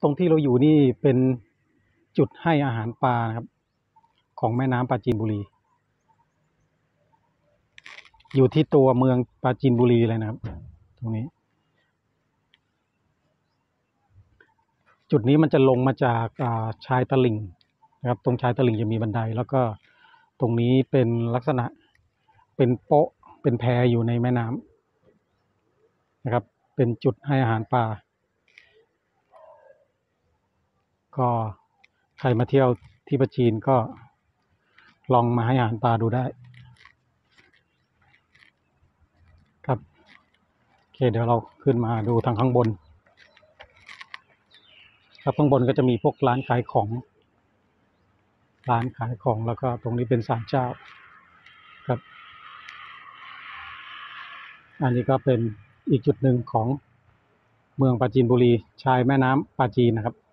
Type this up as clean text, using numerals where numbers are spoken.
ตรงที่เราอยู่นี่เป็นจุดให้อาหารปลานะครับของแม่น้ำปราจีนบุรีอยู่ที่ตัวเมืองปราจีนบุรีเลยนะครับตรงนี้จุดนี้มันจะลงมาจากชายตลิ่งนะครับตรงชายตลิ่งจะมีบันไดแล้วก็ตรงนี้เป็นลักษณะเป็นโป๊ะเป็นแพอยู่ในแม่น้ำนะครับเป็นจุดให้อาหารปลาก็ใครมาเที่ยวที่ปราจีนก็ลองมาให้อาหารปลาดูได้ครับโอเคเดี๋ยวเราขึ้นมาดูทางข้างบนครับข้างบนก็จะมีพวกร้านขายของแล้วก็ตรงนี้เป็นศาลเจ้าครับอันนี้ก็เป็นอีกจุดหนึ่งของเมืองปราจีนบุรีชายแม่น้ำปราจีนนะครับ